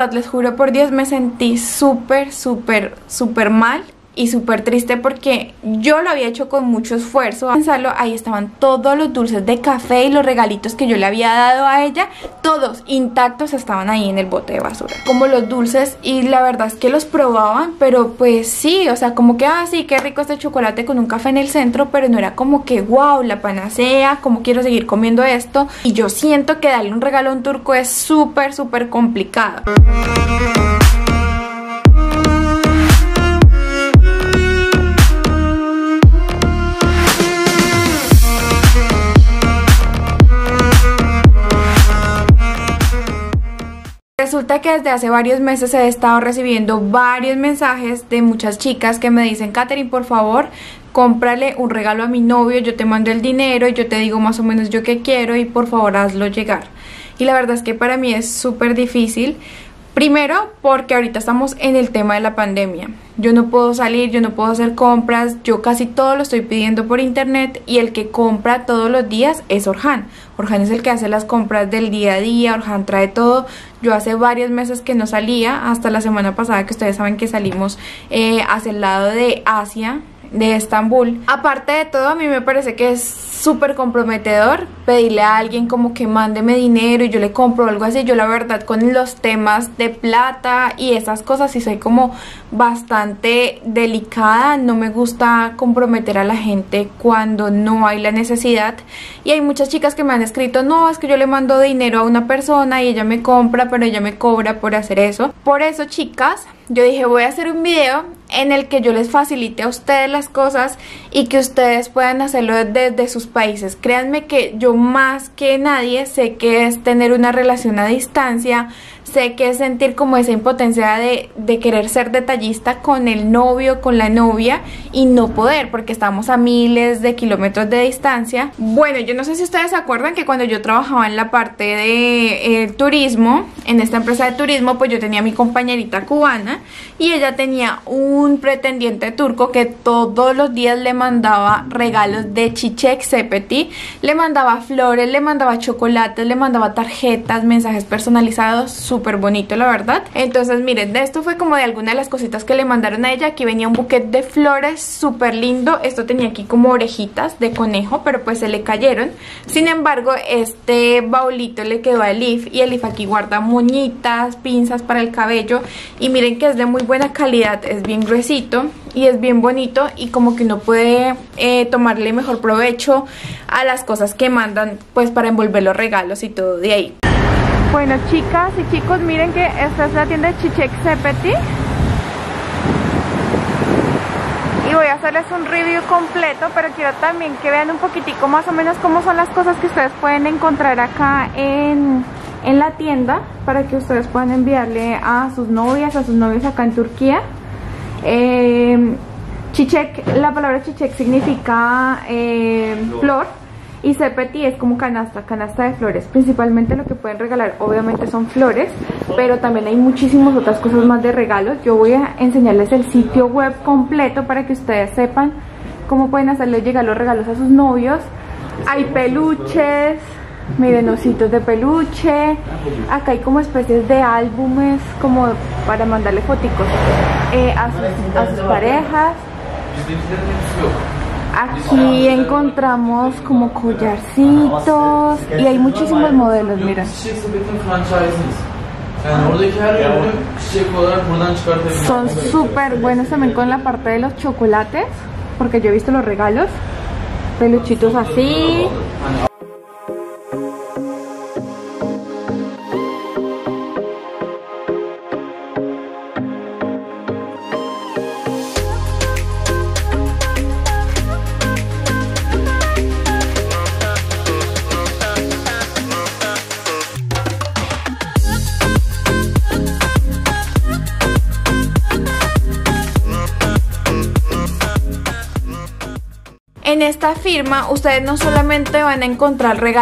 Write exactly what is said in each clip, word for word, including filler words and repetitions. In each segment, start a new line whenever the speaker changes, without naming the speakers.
Les juro por Dios, me sentí súper, súper, súper mal y súper triste porque yo lo había hecho con mucho esfuerzo. Pensarlo, ahí estaban todos los dulces de café y los regalitos que yo le había dado a ella, todos intactos estaban ahí en el bote de basura, como los dulces, y la verdad es que los probaban, pero pues sí, o sea, como que, ah, sí, qué rico este chocolate con un café en el centro, pero no era como que, wow, la panacea, como quiero seguir comiendo esto. Y yo siento que darle un regalo a un turco es súper, súper complicado. Resulta que desde hace varios meses he estado recibiendo varios mensajes de muchas chicas que me dicen: Katherine, por favor, cómprale un regalo a mi novio, yo te mando el dinero y yo te digo más o menos yo qué quiero y por favor hazlo llegar. Y la verdad es que para mí es súper difícil. Primero, porque ahorita estamos en el tema de la pandemia. Yo no puedo salir, yo no puedo hacer compras, yo casi todo lo estoy pidiendo por internet, y el que compra todos los días es Orhan. Orhan es el que hace las compras del día a día, Orhan trae todo. Yo hace varios meses que no salía, hasta la semana pasada que ustedes saben que salimos eh, hacia el lado de Asia, de Estambul. Aparte de todo, a mí me parece que es súper comprometedor pedirle a alguien como que mándeme dinero y yo le compro algo así. Yo la verdad con los temas de plata y esas cosas sí soy como bastante delicada, no me gusta comprometer a la gente cuando no hay la necesidad. Y hay muchas chicas que me han escrito: no, es que yo le mando dinero a una persona y ella me compra, pero ella me cobra por hacer eso. Por eso, chicas, yo dije, voy a hacer un video en el que yo les facilite a ustedes las cosas y que ustedes puedan hacerlo desde sus países. Créanme que yo más que nadie sé que es tener una relación a distancia, sé que es sentir como esa impotencia de, de querer ser detallista con el novio, con la novia, y no poder porque estamos a miles de kilómetros de distancia. Bueno, yo no sé si ustedes se acuerdan que cuando yo trabajaba en la parte de eh, turismo, en esta empresa de turismo, pues yo tenía a mi compañerita cubana y ella tenía un pretendiente turco que todos los días le mandaba regalos de Çiçek Sepeti, le mandaba flores, le mandaba chocolates, le mandaba tarjetas, mensajes personalizados, súper bonito la verdad. Entonces miren, de esto fue como de alguna de las cositas que le mandaron a ella. Aquí venía un buquete de flores súper lindo, esto tenía aquí como orejitas de conejo, pero pues se le cayeron. Sin embargo, este baulito le quedó a Elif, y Elif aquí guarda moñitas, pinzas para el cabello, y miren que es de muy buena calidad, es bien gruesito y es bien bonito, y como que uno puede eh, tomarle mejor provecho a las cosas que mandan, pues para envolver los regalos y todo de ahí. Bueno, chicas y chicos, miren que esta es la tienda de Çiçek Sepeti y voy a hacerles un review completo, pero quiero también que vean un poquitico más o menos cómo son las cosas que ustedes pueden encontrar acá en, en la tienda, para que ustedes puedan enviarle a sus novias, a sus novios acá en Turquía. Eh, Çiçek, la palabra Çiçek significa eh, flor, y Sepeti es como canasta, canasta de flores. Principalmente lo que pueden regalar obviamente son flores, pero también hay muchísimas otras cosas más de regalos. Yo voy a enseñarles el sitio web completo para que ustedes sepan cómo pueden hacerle llegar los regalos a sus novios. Hay peluches, miren, ositos de peluche. Acá hay como especies de álbumes como para mandarle foticos eh, a, sus, a sus parejas. Aquí encontramos como collarcitos y hay muchísimos modelos, miren. Son súper buenos también con la parte de los chocolates, porque yo he visto los regalos, peluchitos así. En esta firma ustedes no solamente van a encontrar regalos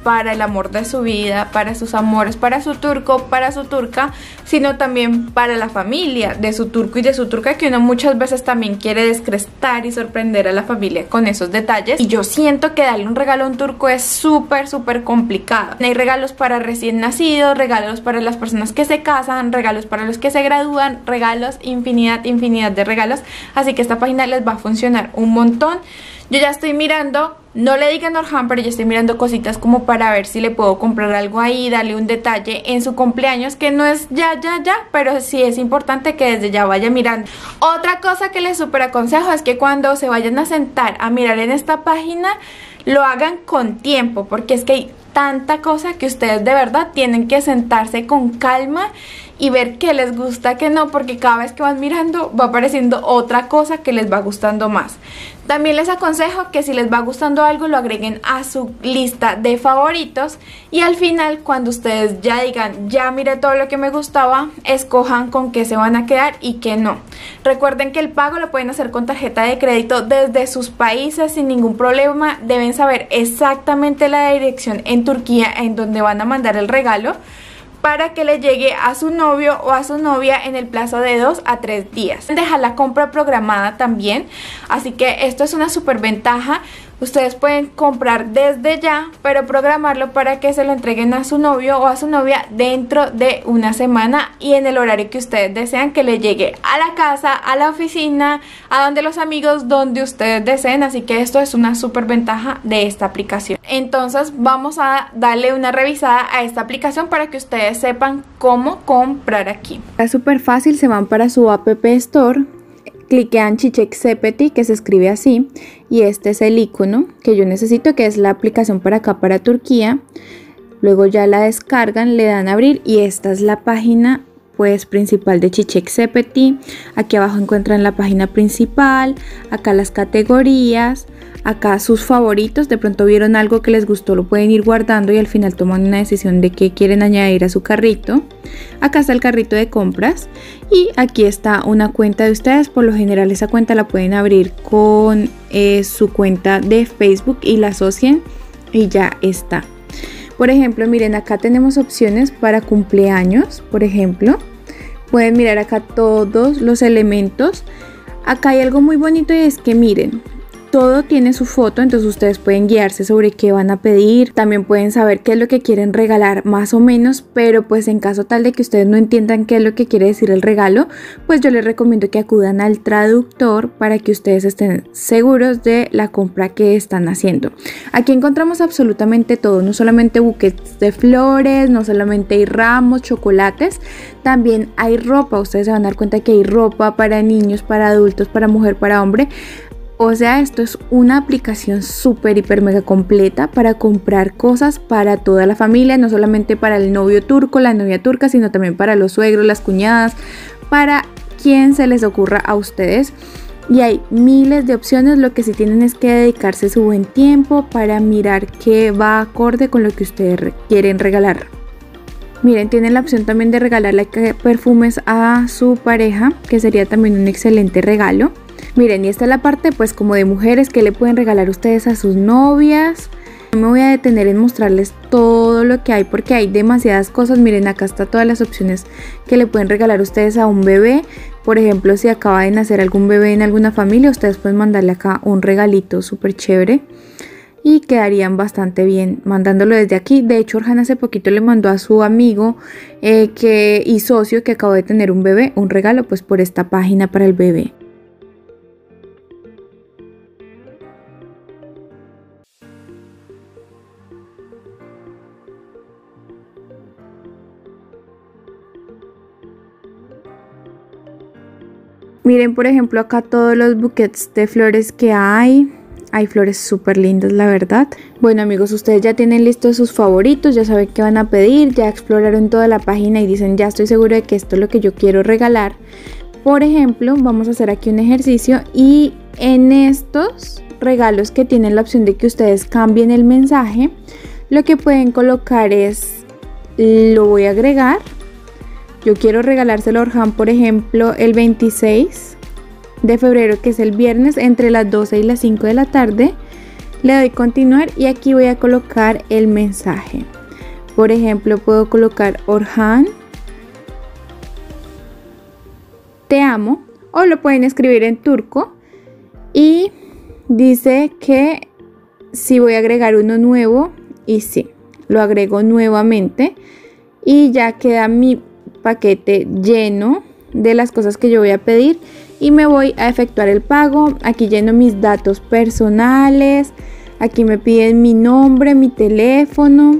para el amor de su vida, para sus amores, para su turco, para su turca, sino también para la familia de su turco y de su turca, que uno muchas veces también quiere descrestar y sorprender a la familia con esos detalles. Y yo siento que darle un regalo a un turco es súper, súper complicado. Hay regalos para recién nacidos, regalos para las personas que se casan, regalos para los que se gradúan, regalos, infinidad, infinidad de regalos. Así que esta página les va a funcionar un montón. Yo ya estoy mirando, no le digan a Orhan, pero yo estoy mirando cositas como para ver si le puedo comprar algo ahí, darle un detalle en su cumpleaños, que no es ya, ya, ya, pero sí es importante que desde ya vaya mirando. Otra cosa que les súper aconsejo es que cuando se vayan a sentar a mirar en esta página, lo hagan con tiempo, porque es que hay tanta cosa que ustedes de verdad tienen que sentarse con calma y ver qué les gusta, qué no, porque cada vez que van mirando va apareciendo otra cosa que les va gustando más. También les aconsejo que si les va gustando algo lo agreguen a su lista de favoritos y al final, cuando ustedes ya digan ya miré todo lo que me gustaba, escojan con qué se van a quedar y qué no. Recuerden que el pago lo pueden hacer con tarjeta de crédito desde sus países sin ningún problema. Deben saber exactamente la dirección en Turquía en donde van a mandar el regalo, para que le llegue a su novio o a su novia en el plazo de dos a tres días. Deja la compra programada también, así que esto es una súper ventaja. Ustedes pueden comprar desde ya, pero programarlo para que se lo entreguen a su novio o a su novia dentro de una semana y en el horario que ustedes desean que le llegue a la casa, a la oficina, a donde los amigos, donde ustedes deseen. Así que esto es una súper ventaja de esta aplicación. Entonces vamos a darle una revisada a esta aplicación para que ustedes sepan cómo comprar aquí.
Es súper fácil, se van para su App Store, cliquean Çiçek Sepeti, que se escribe así, y este es el icono que yo necesito, que es la aplicación para acá, para Turquía. Luego ya la descargan, le dan a abrir y esta es la página pues principal de Çiçek Sepeti. Aquí abajo encuentran la página principal, acá las categorías, acá sus favoritos. De pronto vieron algo que les gustó, lo pueden ir guardando y al final toman una decisión de qué quieren añadir a su carrito. Acá está el carrito de compras y aquí está una cuenta de ustedes. Por lo general esa cuenta la pueden abrir con eh, su cuenta de Facebook y la asocian y ya está. Por ejemplo, miren, acá tenemos opciones para cumpleaños, por ejemplo. Pueden mirar acá todos los elementos. Acá hay algo muy bonito y es que miren, todo tiene su foto, entonces ustedes pueden guiarse sobre qué van a pedir. También pueden saber qué es lo que quieren regalar más o menos, pero pues en caso tal de que ustedes no entiendan qué es lo que quiere decir el regalo, pues yo les recomiendo que acudan al traductor para que ustedes estén seguros de la compra que están haciendo. Aquí encontramos absolutamente todo, no solamente buquetes de flores, no solamente hay ramos, chocolates, también hay ropa. Ustedes se van a dar cuenta que hay ropa para niños, para adultos, para mujer, para hombre. O sea, esto es una aplicación súper, hiper, mega completa para comprar cosas para toda la familia, no solamente para el novio turco, la novia turca, sino también para los suegros, las cuñadas, para quien se les ocurra a ustedes. Y hay miles de opciones, lo que sí tienen es que dedicarse su buen tiempo para mirar qué va acorde con lo que ustedes quieren regalar. Miren, tienen la opción también de regalarle perfumes a su pareja, que sería también un excelente regalo. Miren, y esta es la parte pues como de mujeres que le pueden regalar ustedes a sus novias. No me voy a detener en mostrarles todo lo que hay porque hay demasiadas cosas. Miren, acá está todas las opciones que le pueden regalar ustedes a un bebé. Por ejemplo, si acaba de nacer algún bebé en alguna familia, ustedes pueden mandarle acá un regalito súper chévere y quedarían bastante bien mandándolo desde aquí. De hecho, Orhan hace poquito le mandó a su amigo eh, que, y socio que acabó de tener un bebé un regalo pues por esta página para el bebé. Miren, por ejemplo, acá todos los buquets de flores que hay. Hay flores súper lindas, la verdad. Bueno, amigos, ustedes ya tienen listos sus favoritos, ya saben qué van a pedir, ya exploraron toda la página y dicen, ya estoy seguro de que esto es lo que yo quiero regalar. Por ejemplo, vamos a hacer aquí un ejercicio y en estos regalos que tienen la opción de que ustedes cambien el mensaje, lo que pueden colocar es, lo voy a agregar. Yo quiero regalárselo a Orhan, por ejemplo, el veintiséis de febrero, que es el viernes, entre las doce y las cinco de la tarde. Le doy continuar y aquí voy a colocar el mensaje. Por ejemplo, puedo colocar Orhan, te amo, o lo pueden escribir en turco y dice que si voy a agregar uno nuevo, y sí, lo agrego nuevamente y ya queda mi paquete lleno de las cosas que yo voy a pedir y me voy a efectuar el pago. Aquí lleno mis datos personales, aquí me piden mi nombre, mi teléfono.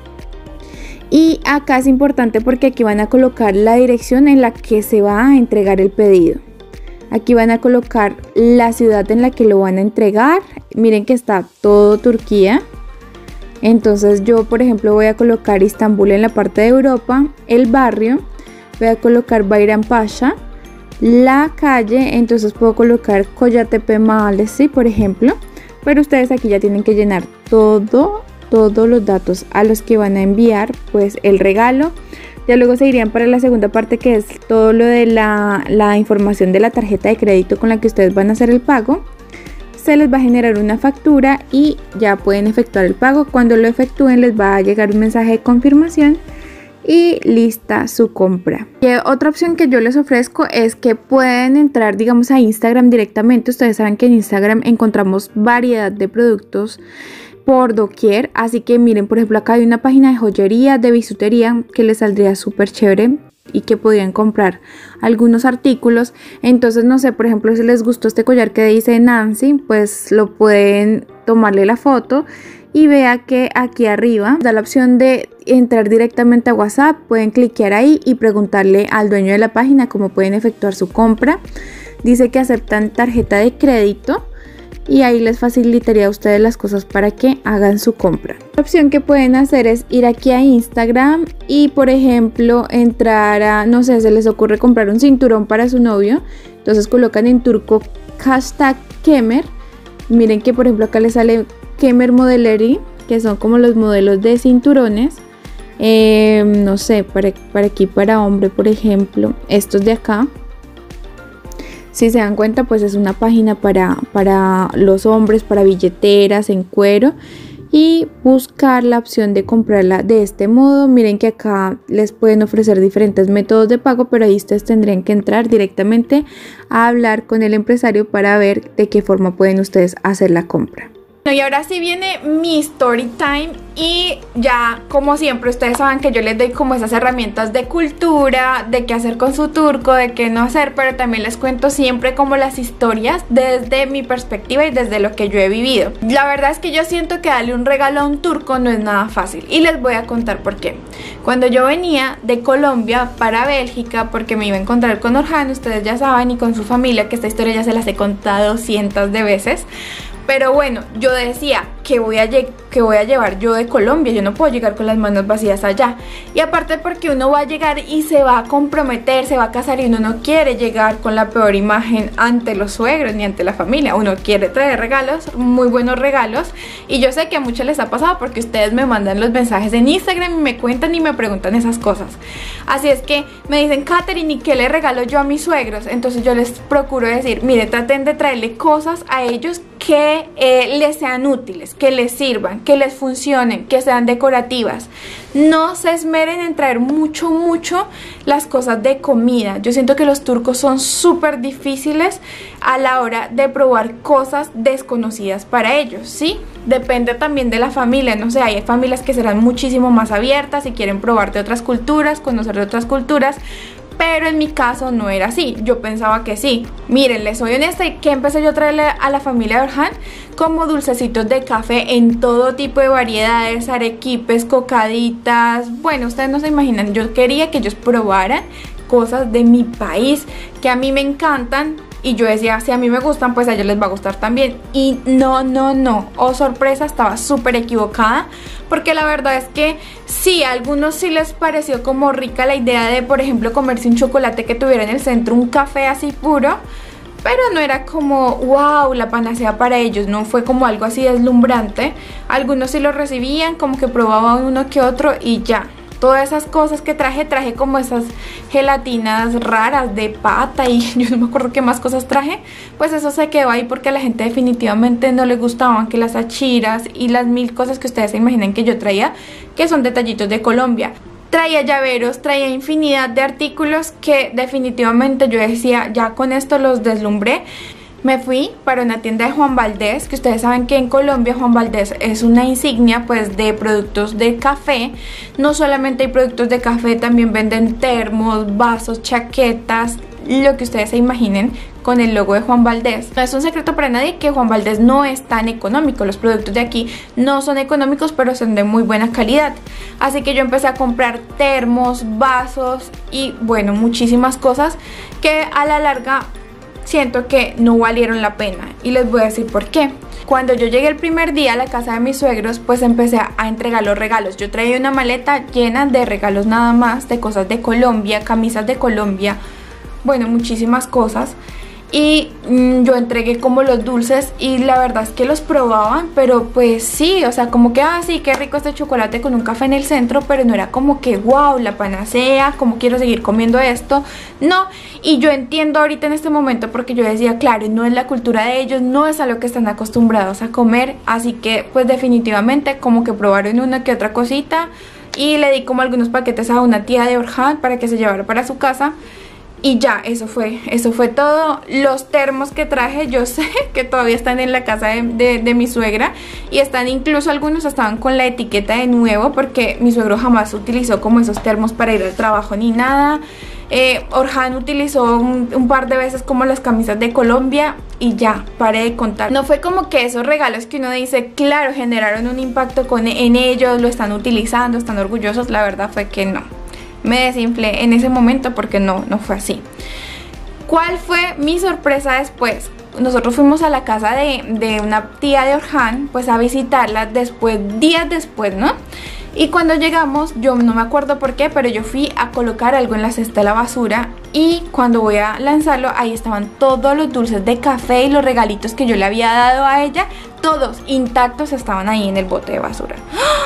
Y acá es importante porque aquí van a colocar la dirección en la que se va a entregar el pedido. Aquí van a colocar la ciudad en la que lo van a entregar. Miren que está todo Turquía. Entonces yo, por ejemplo, voy a colocar Istambul en la parte de Europa, el barrio. Voy a colocar Bayrampaşa, la calle. Entonces puedo colocar Kocatepe Mahallesi, por ejemplo. Pero ustedes aquí ya tienen que llenar todo todos los datos a los que van a enviar pues el regalo. Ya luego se irían para la segunda parte, que es todo lo de la, la información de la tarjeta de crédito con la que ustedes van a hacer el pago. Se les va a generar una factura y ya pueden efectuar el pago. Cuando lo efectúen les va a llegar un mensaje de confirmación y lista su compra. Y otra opción que yo les ofrezco es que pueden entrar, digamos, a Instagram directamente. Ustedes saben que en Instagram encontramos variedad de productos por doquier, así que miren, por ejemplo, acá hay una página de joyería, de bisutería que les saldría súper chévere y que podrían comprar algunos artículos. Entonces, no sé, por ejemplo, si les gustó este collar que dice Nancy, pues lo pueden tomarle la foto y vea que aquí arriba da la opción de entrar directamente a WhatsApp. Pueden cliquear ahí y preguntarle al dueño de la página cómo pueden efectuar su compra. Dice que aceptan tarjeta de crédito y ahí les facilitaría a ustedes las cosas para que hagan su compra. La opción que pueden hacer es ir aquí a Instagram y, por ejemplo, entrar a, no sé, se les ocurre comprar un cinturón para su novio. Entonces colocan en turco hashtag Kemer. Miren que, por ejemplo, acá les sale Kemer Modeleri, que son como los modelos de cinturones. Eh, no sé, para, para aquí, para hombre, por ejemplo, estos de acá. Si se dan cuenta, pues es una página para, para los hombres, para billeteras en cuero, y buscar la opción de comprarla de este modo. Miren que acá les pueden ofrecer diferentes métodos de pago, pero ahí ustedes tendrían que entrar directamente a hablar con el empresario para ver de qué forma pueden ustedes hacer la compra.
Y ahora sí viene mi story time y ya, como siempre, ustedes saben que yo les doy como esas herramientas de cultura, de qué hacer con su turco, de qué no hacer, pero también les cuento siempre como las historias desde mi perspectiva y desde lo que yo he vivido. La verdad es que yo siento que darle un regalo a un turco no es nada fácil y les voy a contar por qué. Cuando yo venía de Colombia para Bélgica, porque me iba a encontrar con Orhan, ustedes ya saben, y con su familia, que esta historia ya se las he contado cientos de veces. Pero bueno, yo decía, ¿qué voy, a ¿qué voy a llevar yo de Colombia? Yo no puedo llegar con las manos vacías allá. Y aparte porque uno va a llegar y se va a comprometer, se va a casar, y uno no quiere llegar con la peor imagen ante los suegros ni ante la familia. Uno quiere traer regalos, muy buenos regalos. Y yo sé que a muchos les ha pasado porque ustedes me mandan los mensajes en Instagram y me cuentan y me preguntan esas cosas. Así es que me dicen, Katherine, ¿y qué le regalo yo a mis suegros? Entonces yo les procuro decir, mire, traten de traerle cosas a ellos que eh, les sean útiles, que les sirvan, que les funcionen, que sean decorativas. No se esmeren en traer mucho, mucho las cosas de comida. Yo siento que los turcos son súper difíciles a la hora de probar cosas desconocidas para ellos, ¿sí? Depende también de la familia, no sé, hay familias que serán muchísimo más abiertas y quieren probar de otras culturas, conocer de otras culturas. Pero en mi caso no era así, yo pensaba que sí. Miren, les soy honesta, ¿y qué empecé yo a traerle a la familia de Orhan? Como dulcecitos de café en todo tipo de variedades, arequipes, cocaditas. Bueno, ustedes no se imaginan, yo quería que ellos probaran cosas de mi país, que a mí me encantan. Y yo decía, si a mí me gustan, pues a ellos les va a gustar también. Y no, no, no, oh sorpresa, estaba súper equivocada. Porque la verdad es que sí, a algunos sí les pareció como rica la idea de, por ejemplo, comerse un chocolate que tuviera en el centro un café así puro. Pero no era como, wow, la panacea para ellos, no fue como algo así deslumbrante. Algunos sí lo recibían, como que probaban uno que otro y ya. todas esas cosas que traje, traje como esas gelatinas raras de pata y yo no me acuerdo qué más cosas traje, pues eso se quedó ahí porque a la gente definitivamente no le gustaban que las achiras y las mil cosas que ustedes se imaginen que yo traía, que son detallitos de Colombia. Traía llaveros, traía infinidad de artículos que definitivamente yo decía, ya con esto los deslumbré. Me fui para una tienda de Juan Valdez, que ustedes saben que en Colombia Juan Valdez es una insignia pues de productos de café. No solamente hay productos de café, también venden termos, vasos, chaquetas, lo que ustedes se imaginen con el logo de Juan Valdez. No es un secreto para nadie que Juan Valdez no es tan económico. Los productos de aquí no son económicos, pero son de muy buena calidad. Así que yo empecé a comprar termos, vasos y bueno, muchísimas cosas que a la larga siento que no valieron la pena. Y les voy a decir por qué. Cuando yo llegué el primer día a la casa de mis suegros, pues empecé a entregar los regalos. Yo traía una maleta llena de regalos nada más, de cosas de Colombia, camisas de Colombia, bueno, muchísimas cosas. Y mmm, yo entregué como los dulces y la verdad es que los probaban, pero pues sí, o sea, como que, ah, sí, qué rico este chocolate con un café en el centro, pero no era como que, wow, la panacea, como quiero seguir comiendo esto, no. Y yo entiendo ahorita en este momento porque yo decía, claro, no es la cultura de ellos, no es a lo que están acostumbrados a comer, así que pues definitivamente como que probaron una que otra cosita y le di como algunos paquetes a una tía de Orhan para que se llevara para su casa. Y ya, eso fue, eso fue todo. Los termos que traje, yo sé que todavía están en la casa de, de, de mi suegra. Y están, incluso algunos estaban con la etiqueta de nuevo, porque mi suegro jamás utilizó como esos termos para ir al trabajo ni nada. eh, Orhan utilizó un, un par de veces como las camisas de Colombia. Y ya, paré de contar. No fue como que esos regalos que uno dice, claro, generaron un impacto con, en ellos, lo están utilizando, están orgullosos. La verdad fue que no. Me desinflé en ese momento porque no, no fue así. ¿Cuál fue mi sorpresa después? Nosotros fuimos a la casa de, de una tía de Orhan, pues a visitarla después, días después, ¿no? Y cuando llegamos, yo no me acuerdo por qué, pero yo fui a colocar algo en la cesta de la basura. Y cuando voy a lanzarlo, ahí estaban todos los dulces de café y los regalitos que yo le había dado a ella, todos intactos estaban ahí en el bote de basura.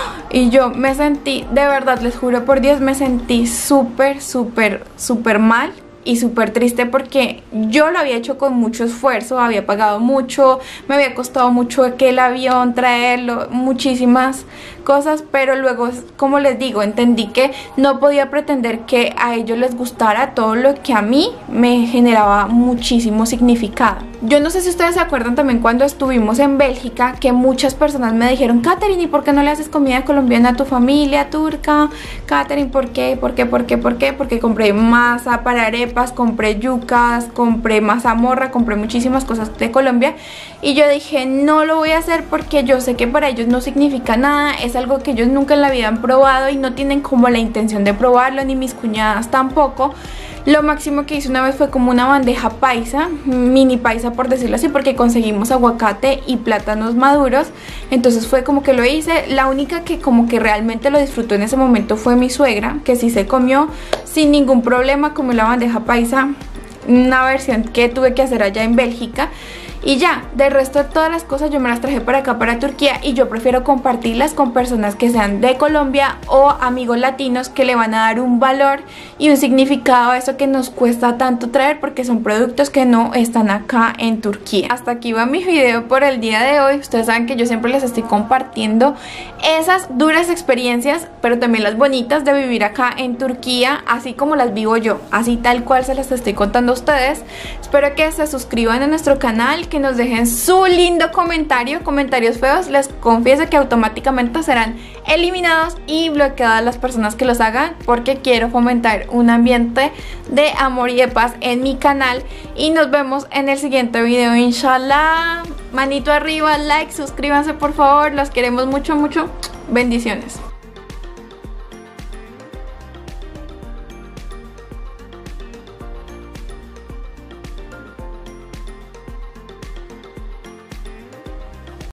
Y yo me sentí, de verdad, les juro por Dios, me sentí súper, súper, súper mal y súper triste porque yo lo había hecho con mucho esfuerzo, había pagado mucho, me había costado mucho aquel avión, traerlo, muchísimas cosas, pero luego, como les digo, entendí que no podía pretender que a ellos les gustara todo lo que a mí me generaba muchísimo significado. Yo no sé si ustedes se acuerdan también cuando estuvimos en Bélgica, que muchas personas me dijeron, Katherine, ¿y por qué no le haces comida colombiana a tu familia turca? Katherine, ¿por qué? ¿Por qué? ¿Por qué? ¿Por qué? Porque compré masa para arepas, compré yucas, compré mazamorra, compré muchísimas cosas de Colombia. Y yo dije, no lo voy a hacer porque yo sé que para ellos no significa nada, es algo que ellos nunca en la vida han probado y no tienen como la intención de probarlo, ni mis cuñadas tampoco. Lo máximo que hice una vez fue como una bandeja paisa, mini paisa por decirlo así, porque conseguimos aguacate y plátanos maduros. Entonces fue como que lo hice. La única que como que realmente lo disfrutó en ese momento fue mi suegra, que sí se comió sin ningún problema, comió la bandeja paisa, una versión que tuve que hacer allá en Bélgica. Y ya, del resto de todas las cosas yo me las traje para acá, para Turquía, y yo prefiero compartirlas con personas que sean de Colombia o amigos latinos que le van a dar un valor y un significado a eso que nos cuesta tanto traer, porque son productos que no están acá en Turquía. Hasta aquí va mi video por el día de hoy. Ustedes saben que yo siempre les estoy compartiendo esas duras experiencias, pero también las bonitas de vivir acá en Turquía, así como las vivo yo, así tal cual se las estoy contando a ustedes. Espero que se suscriban a nuestro canal, que nos dejen su lindo comentario. Comentarios feos, les confieso que automáticamente serán eliminados y bloqueadas las personas que los hagan, porque quiero fomentar un ambiente de amor y de paz en mi canal. Y nos vemos en el siguiente video, inshallah. Manito arriba, like, suscríbanse por favor, los queremos mucho, mucho. Bendiciones.